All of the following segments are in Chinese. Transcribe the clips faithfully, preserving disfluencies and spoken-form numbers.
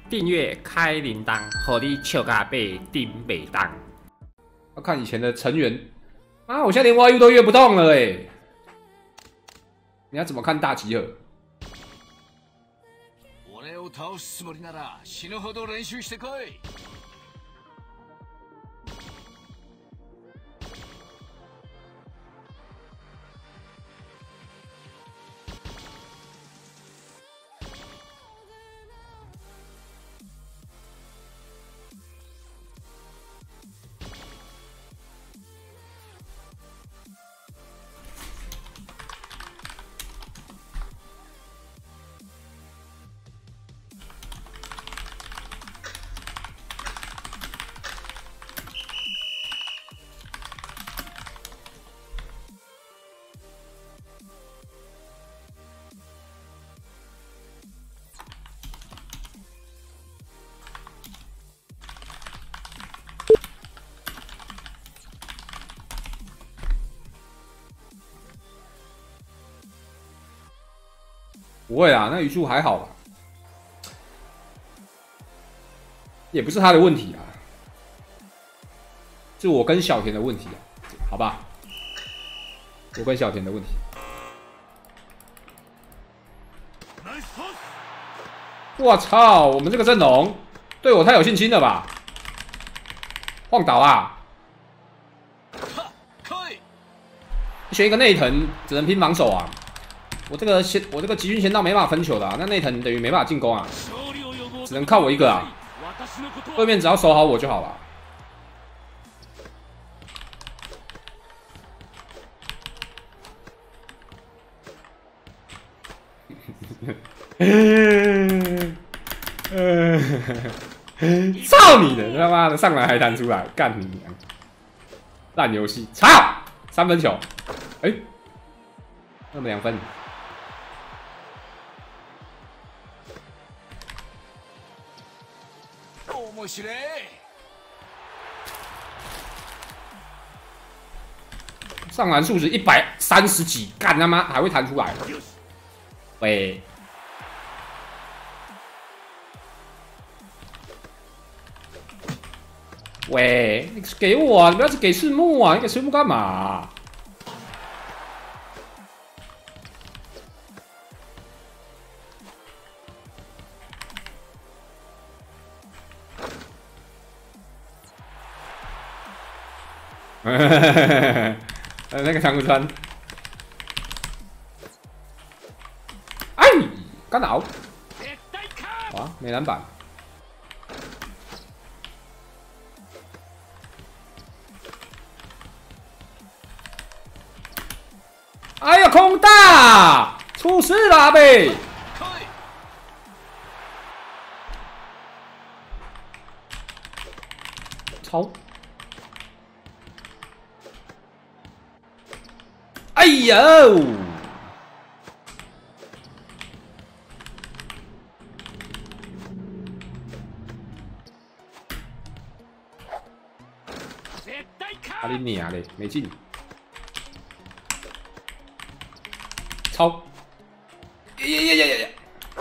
订阅开铃铛，和你笑咖被丁北当。 要看以前的成员啊，我现在连 Y U 都约不动了哎。你要怎么看大集合？ 俺を倒すつもりなら死ぬほど練習してこい。 不会啦，那语速还好吧，也不是他的问题啊，是我跟小田的问题啊，好吧，我跟小田的问题。我操，我们这个阵容对我太有信心了吧？晃倒啊！选一个内藤，只能拼防守啊。我这个先，我这个集军先到没办法分球的、啊，那内藤等于没办法进攻啊，只能靠我一个啊。对面只要守好我就好了。操你的！他妈的上来还弹出来，干你娘！烂游戏，操！三分球，哎、欸，那么两分。上篮数值一百三十几，干他妈还会弹出来！喂，喂，你给我啊！你不要只给赤木啊！你给赤木干嘛、啊？呃，那个长谷川，哎，干扰，啊，没篮板，哎呀，空大，出事了阿贝，超。哎呦！阿你娘嘞，没进！超！呀呀呀呀呀！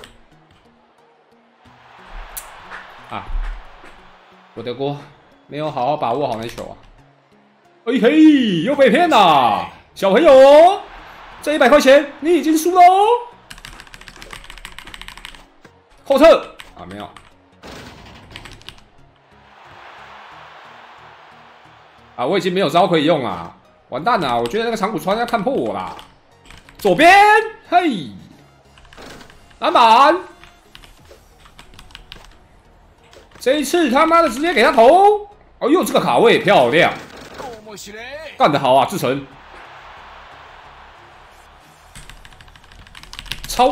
啊！我的锅，没有好好把握好那球啊！哎嘿，又被骗了！小朋友，这一百块钱你已经输了哦。后撤啊，没有。啊，我已经没有招可以用啊，完蛋了！我觉得那个长谷川要看破我啦。左边，嘿，篮板。这一次他妈的直接给他投！哎呦，这个卡位漂亮，干得好啊，志成。超！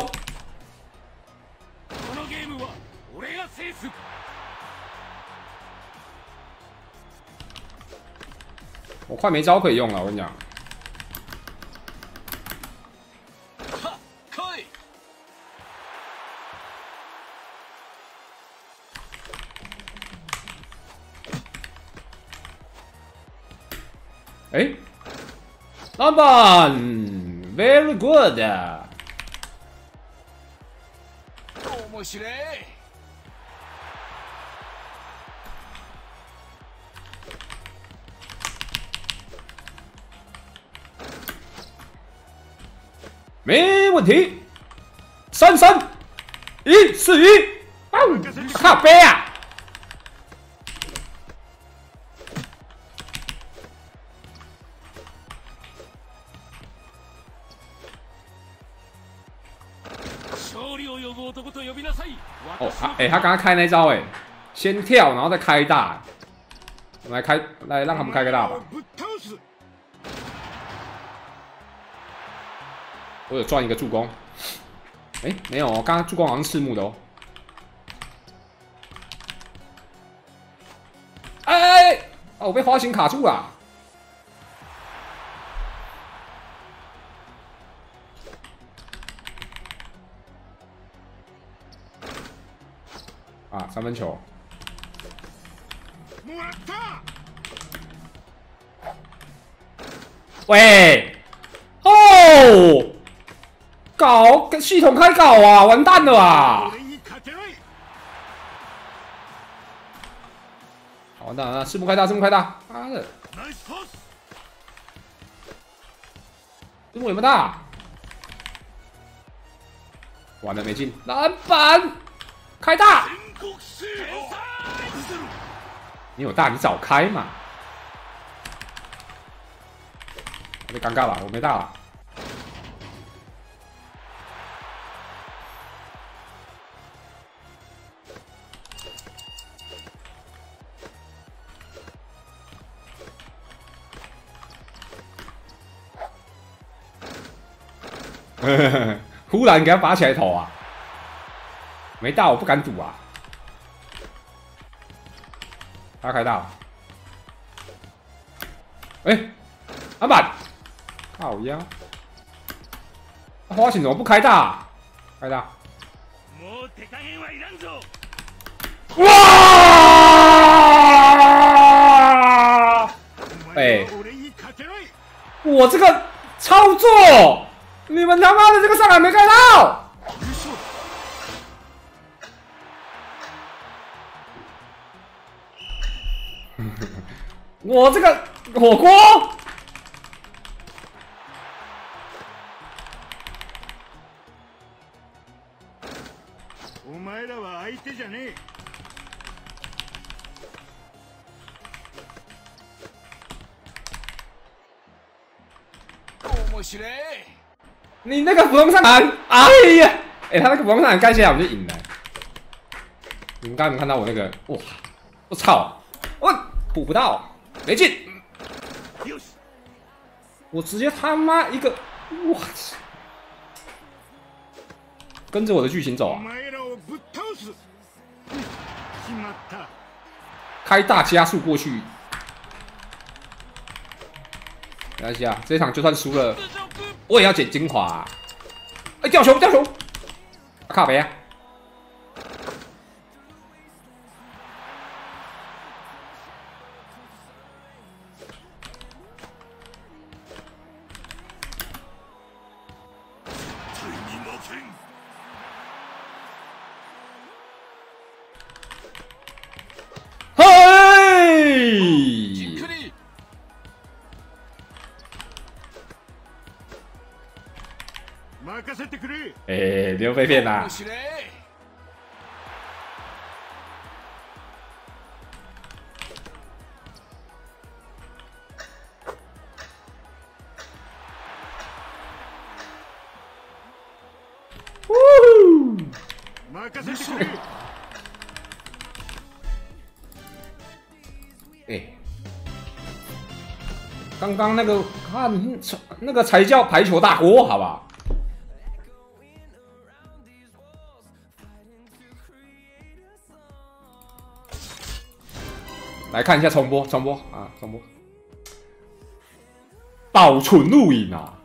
我快没招可以用了，我跟你讲。哎，篮板 ，very good。 没问题。三三一四一，啊，靠背啊！哦，他哎、欸，他刚刚开那招哎、欸，先跳然后再开大，我们来开来让他们开个大吧。我有赚一个助攻，哎、欸，没有哦，刚刚助攻好像是赤木的哦。哎哎哎！哦，我被花形卡住了。啊，三分球。喂，哦，搞跟系统开搞啊，完蛋了啊！完蛋了，赤木开大，赤木开大，妈的！赤木有没有大？完了，没进，篮板，开大！你有大，你早开嘛！有点尴尬了，我没大了。忽然给他拔起来投啊！没大，我不敢赌啊。他开大了，哎、欸，篮板，靠腰，花形怎么不开大？开大！哇！哎、欸，我这个操作，你们他妈的这个上篮没开到！我这个火锅， お前らは相手じゃねえ。面白い。 你那个普通上篮，哎呀，哎、欸，他那个普通上篮盖起来我们就赢了。你们刚刚看到我那个，哇，我操，我补不到。没进，我直接他妈一个，我操！跟着我的剧情走啊！开大加速过去，没关系啊，这一场就算输了，我也要捡精华、啊。哎、欸，掉球掉球，靠北啊！哎、欸，你又被骗啦！呜！哎，刚刚那个看那个才叫排球大国，好不好？来看一下重播，重播啊，重播，保存录影啊！